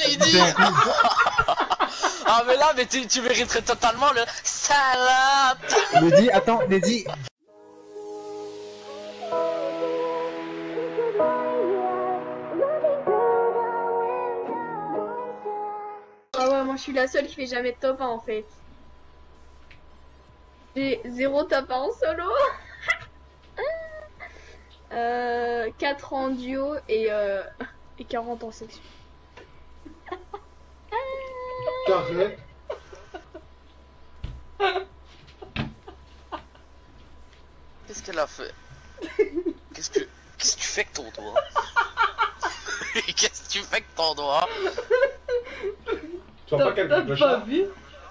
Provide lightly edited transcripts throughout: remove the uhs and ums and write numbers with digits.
Lady. Ah mais là, mais tu mériterais totalement le salade. Lady, attends, Lady. Ah ouais, moi je suis la seule qui fait jamais de top 1 en fait. J'ai 0 top 1 en solo. 4 en duo et 40 en section. T'arrêtes. Qu'est-ce qu'elle a fait? Qu'est-ce que tu fais avec ton doigt? Qu'est-ce que tu fais avec ton doigt? Tu vois pas quel T'as le pas chat? vu?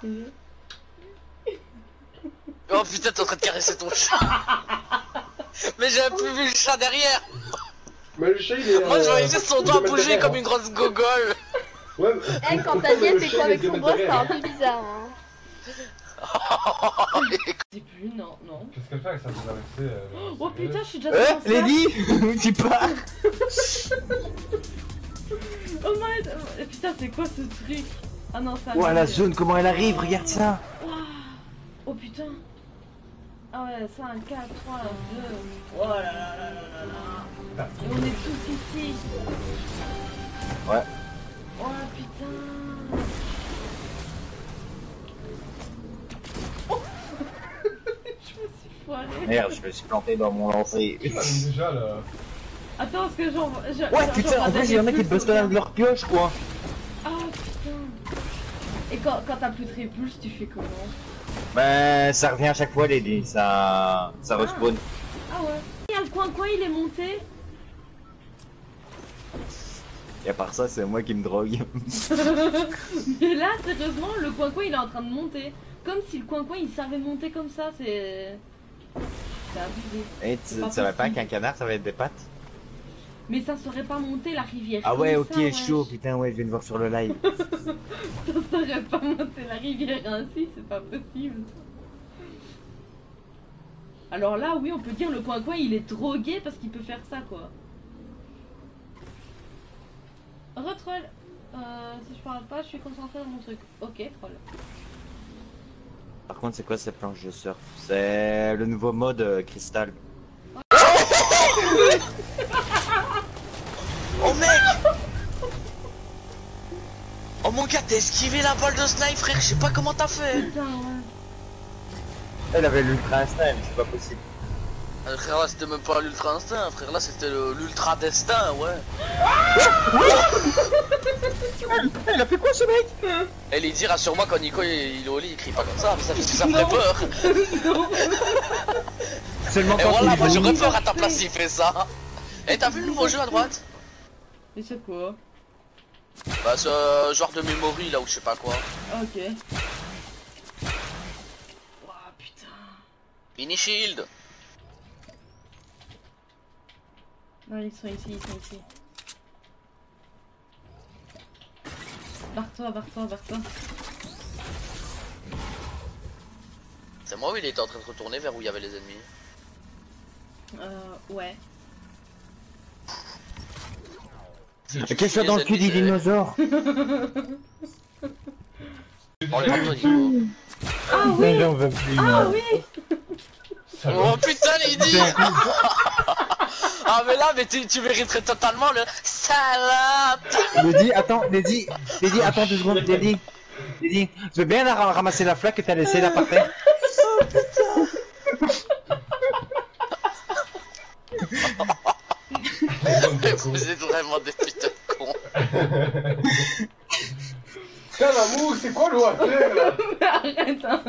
Oh putain, t'es en train de caresser ton chat. Mais j'avais plus vu le chat derrière. Mais le chat il est. Moi je voyais juste son doigt bouger derrière, comme hein. une grosse gogole. Ouais, Eh, quand Daniel fait quoi avec son doigt, c'est un peu bizarre. Hein. C'est plus, non, non. Qu'est-ce qu'elle fait avec sa traversée Oh putain, je suis déjà dans ça. Lady, tu pars. Oh my god. Putain, c'est quoi ce truc? Ah non, ça. Oh, la zone, comment elle arrive, regarde ça. Waouh. Oh putain. Ah ouais, 5, 4, 3, 2. Oh là là là là là là. Et on est tous ici. Ouais. Oh putain. Oh. Je me suis foiré. Merde, je me suis planté dans mon lancer. Déjà là. Attends, parce que j'en vois. Ouais, putain, en fait, il y en a qui bossent pas de leur pioche, quoi. Ah putain. Et quand t'as plus de répulse, tu fais comment? Ben, ça revient à chaque fois, Lady, ça respawn. Ah ouais. Et le coin-coin, il est monté. Et à part ça, c'est moi qui me drogue. Mais là, sérieusement, le coin-coin, il est en train de monter. Comme si le coin-coin, il servait de monter comme ça, c'est abusé. Et tu savais pas qu'un canard, ça va être des pattes? Mais ça serait pas monté la rivière. Ah ouais, comme ok, ça, ouais. chaud, putain, ouais, je viens de voir sur le live. Ça serait pas monté la rivière ainsi, c'est pas possible. Alors là, oui, on peut dire le coin-coin, il est drogué parce qu'il peut faire ça, quoi. Retroll. Si je parle pas, je suis concentré dans mon truc. Ok, troll. Par contre, c'est quoi cette planche de surf? C'est le nouveau mode cristal. Oh mec. Oh mon gars, t'as esquivé la balle de snipe, frère, je sais pas comment t'as fait. Putain, ouais. Elle avait l'ultra instinct, mais c'est pas possible. Frère, là c'était même pas l'ultra instinct, frère, là c'était l'ultra destin, ouais. Elle a fait quoi ce mec? Et il dit, rassure-moi, quand Nico il est au lit, il crie pas comme ça, mais ça fait que ça me ferait peur. Seulement Et quand voilà, il moi j'aurais vomit. peur à ta place s'il fait ça. Et t'as vu le nouveau jeu à droite? Et c'est quoi? Bah ce genre de memory là ou je sais pas quoi. Ok. Ouah, putain. Mini shield. Non, ils sont ici, ils sont ici. Barre-toi, barre-toi, barre-toi. C'est moi où il était en train de retourner vers où il y avait les ennemis. Ouais. Qu'est-ce que c'est dans le cul des dinosaures? Oh les marteaux, Nico. Ah oui! J'en veux plus. Ah oui! Oh putain Lady. Ah mais là mais tu mériterais totalement le salade. Lady, attends, Lady, attends 2 secondes, Lady, je veux bien ramasser la flaque que t'as laissée là par terre. Vous êtes vraiment des putains de cons. Putain l'amour, c'est quoi l'eau à terre là? Arrête, hein!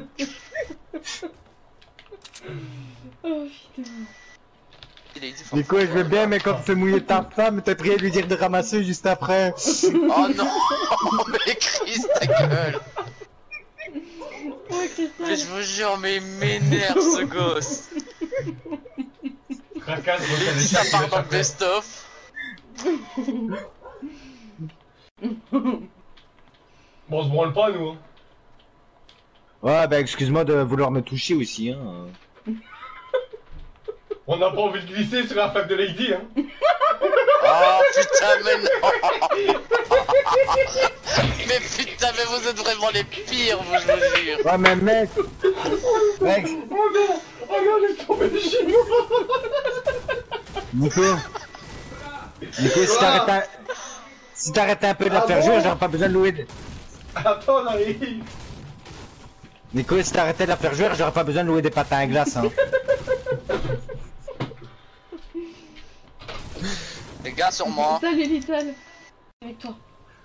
Oh putain. Nico, je veux bien, mais quand tu fais mouiller ta femme, t'es prêt à lui dire de ramasser juste après. Oh non. Mais Chris ta gueule. Ouais, Mais je vous jure mais il m'énerve ce gosse. Fracasse, Ça part dans le best-of. Bon, on se branle pas nous. Hein. Ouais, bah excuse-moi de vouloir me toucher aussi, hein. On n'a pas envie de glisser sur la flaque de Lady, hein. Oh putain mais non. mais vous êtes vraiment les pires, vous, je vous jure. Ouais, mais mec. Mec, Oh non! Oh non, laisse tomber les chinois! Nico. Nico, si t'arrêtais un peu de la faire jouer, j'aurais pas besoin de louer. Attends, on arrive! Nico, si t'arrêtais de la faire jouer, j'aurais pas besoin de louer des patins à glace, hein. Les gars, sur moi. Salut Little. Avec toi.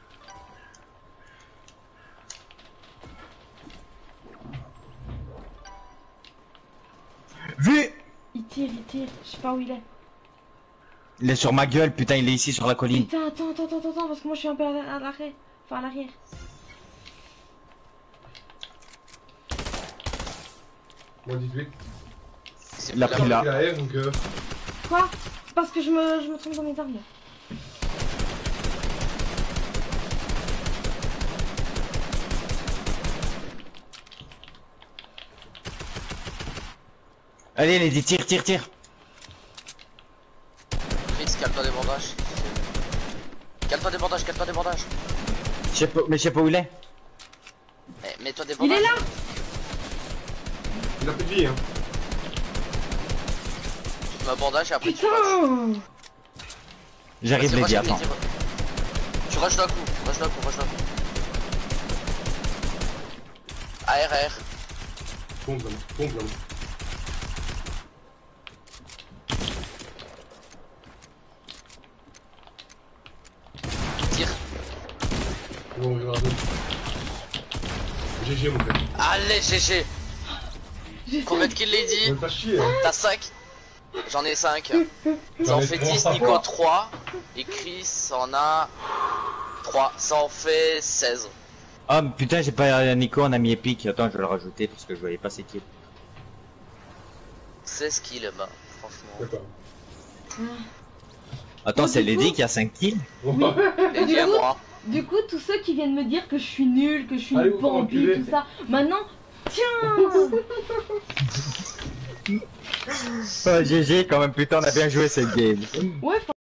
Vu! Il tire, je sais pas où il est. Il est sur ma gueule, putain, il est ici sur la colline. Putain, attends, parce que moi je suis un peu à l'arrêt. Enfin, à l'arrière. Moi, 18. Il a pris là. Il a R, donc Quoi? Parce que je me trompe dans mes armes. Allez, Lady, tire. Chris, calme-toi des bandages. Calme-toi des bandages. Je sais pas où il est. Eh, mets-toi des Il bandages. est là! il a plus de vie, hein. Tu te mets un bandage et après tu passes. Putain! J'arrive, Vas-y, Lady, rush, attends. Tu rushes d'un coup. AR. Pompe là. Tire. Bon, regarde. GG, mon gars. Allez, GG. Combien de kills, Lady? On va pas chier, hein. T'as 5? J'en ai 5. Ça J'en en ai fait trois. 10, Nico 3. Et Chris en a 3. Ça en fait 16. Oh putain, j'ai pas Nico en ami épique. Attends, je vais le rajouter parce que je voyais pas ses kills. 16 kills, bah, franchement. D'accord. Attends, Oh, c'est du Lady coup- qui a 5 kills. Lady à moi. Du coup, tous ceux qui viennent me dire que je suis nulle, que je suis Allez, une vous faire pampie, enculer. tout ça, maintenant, tiens! Oh, GG, quand même, putain, on a bien joué cette game. Ouais,